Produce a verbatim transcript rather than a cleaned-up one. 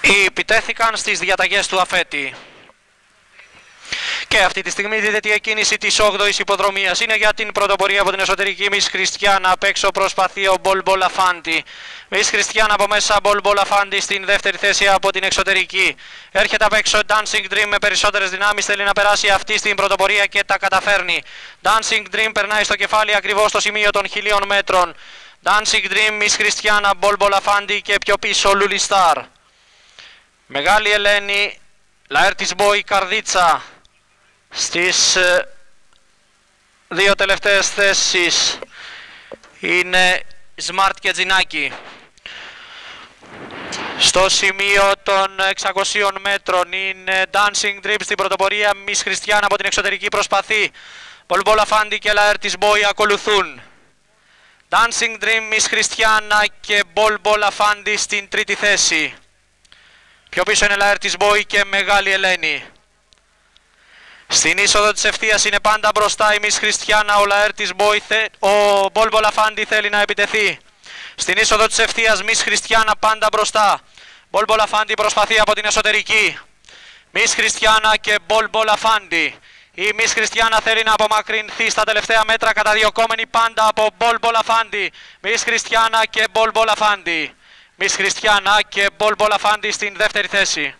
επιτέθηκαν στις διαταγές του αφέτη. Και αυτή τη στιγμή δίδεται η εκκίνηση της όγδοης υποδρομίας. Είναι για την πρωτοπορία από την εσωτερική Miss Χριστιάνα. Απ' έξω προσπαθεί ο Μπολμπο Λαφάντη. Miss Χριστιάνα από μέσα, Μπολμπο Λαφάντη στην δεύτερη θέση από την εξωτερική. Έρχεται απ' έξω Dancing Dream με περισσότερες δυνάμεις. Θέλει να περάσει αυτή στην πρωτοπορία και τα καταφέρνει. Dancing Dream περνάει στο κεφάλι ακριβώς στο σημείο των χιλίων μέτρων. Dancing Dream, Miss Χριστιάνα, Μπολμπο Λαφάντη και πιο πίσω Λούλι Σταρ. Μεγάλη Ελένη, Λαέρτης Μπόι, Καρδίτσα. Στις ε, δύο τελευταίες θέσεις είναι Smart και Τζινάκη. Στο σημείο των εξακοσίων μέτρων είναι Dancing Dream στην πρωτοπορία. Miss Χριστιάνα από την εξωτερική προσπαθεί. Μπολμπο Λαφάντη και Λαέρτης Μπόι ακολουθούν. Dancing Dream, Miss Χριστιάνα και Μπολμπο Λαφάντη στην τρίτη θέση. Πιο πίσω είναι Λαέρτης Μπόι και Μεγάλη Ελένη. Στην είσοδο της ευθείας είναι πάντα μπροστά η Miss Χριστιάνα, ο Λαέρτης Μπόι, ο Μπολμπο Λαφάντη θέλει να επιτεθεί. Στην είσοδο της ευθείας Miss Χριστιάνα πάντα μπροστά. Μπολμπο Λαφάντη προσπαθεί από την εσωτερική. Miss Χριστιάνα και Μπολμπο Λαφάντη. Η Miss Χριστιάνα θέλει να απομακρυνθεί στα τελευταία μέτρα, καταδιωκόμενη πάντα από Μπολμπο Λαφάντη. Miss Χριστιάνα και Μπολμπο Λαφάντη. Miss Χριστιάνα και Μπολμπο Λαφάντη στην δεύτερη θέση.